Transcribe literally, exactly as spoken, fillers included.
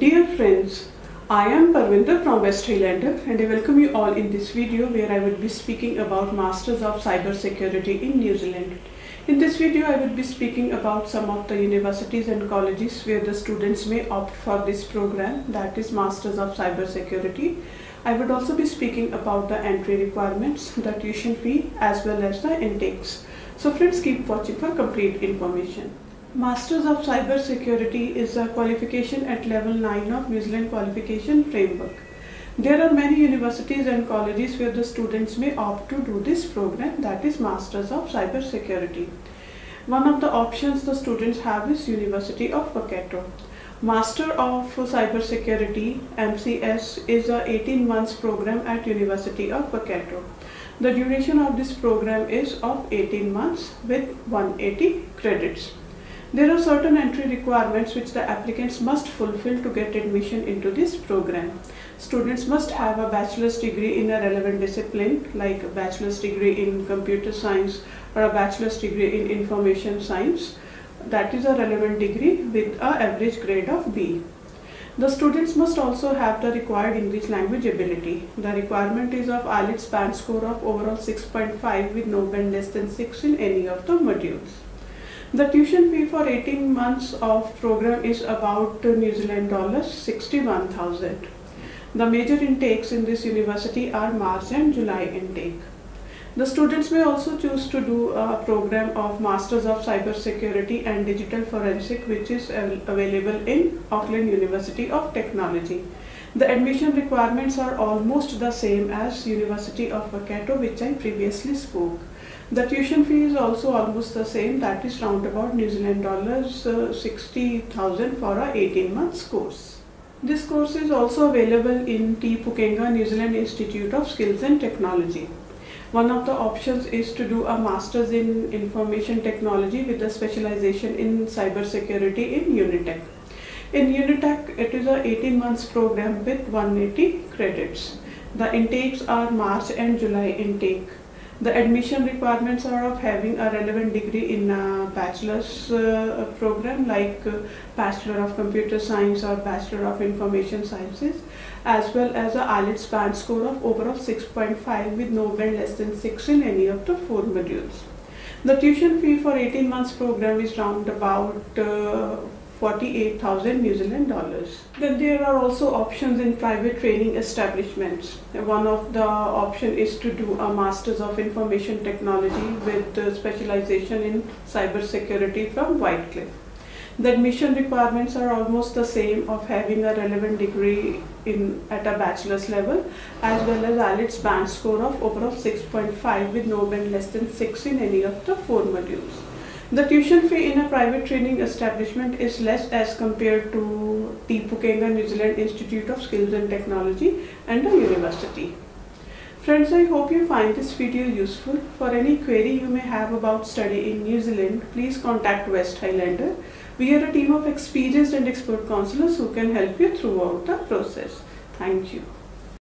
Dear friends, I am Parvinder from West Highlander and I welcome you all in this video where I will be speaking about Masters of Cybersecurity in New Zealand. In this video I will be speaking about some of the universities and colleges where the students may opt for this program, that is Masters of Cybersecurity. I would also be speaking about the entry requirements, the tuition fee as well as the intakes. So friends, keep watching for complete information. Masters of Cybersecurity is a qualification at level nine of New Zealand qualification framework. There are many universities and colleges where the students may opt to do this program, that is Masters of Cybersecurity. One of the options the students have is University of Waikato. Master of Cybersecurity M C S is a eighteen months program at University of Waikato. The duration of this program is of eighteen months with one hundred eighty credits. There are certain entry requirements which the applicants must fulfill to get admission into this program. Students must have a bachelor's degree in a relevant discipline like a bachelor's degree in computer science or a bachelor's degree in information science. That is a relevant degree with an average grade of B. The students must also have the required English language ability. The requirement is of I E L T S band score of overall six point five with no band less than six in any of the modules. The tuition fee for eighteen months of program is about New Zealand dollars sixty-one thousand. The major intakes in this university are March and July intake. The students may also choose to do a program of Masters of Cybersecurity and Digital Forensic, which is available in Auckland Institute of Technology. The admission requirements are almost the same as University of Waikato, which I previously spoke. The tuition fee is also almost the same, that is round about New Zealand dollars uh, sixty thousand for a eighteen months course. This course is also available in Pukega, New Zealand Institute of Skills and Technology. One of the options is to do a Masters in Information Technology with a specialization in Cybersecurity in Unitec. In Unitec, it is a eighteen months program with one hundred eighty credits. The intakes are March and July intake. The admission requirements are of having a relevant degree in a bachelor's uh, program like uh, Bachelor of Computer Science or Bachelor of Information Sciences, as well as a I E L T S band score of overall six point five with no band less than six in any of the four modules. The tuition fee for eighteen months program is round about uh, forty-eight thousand New Zealand dollars. Then there are also options in private training establishments. One of the option is to do a Masters of Information Technology with uh, specialization in Cybersecurity from Whitecliff. The admission requirements are almost the same, of having a relevant degree in at a bachelor's level as well as I E L T S band score of overall six point five with no band less than six in any of the four modules. The tuition fee in a private training establishment is less as compared to the Pukega, New Zealand Institute of Skills and Technology and a university. Friends, I hope you find this video useful. For any query you may have about study in New Zealand, please contact West Highlander. We are a team of experienced and expert counselors who can help you throughout the process. Thank you.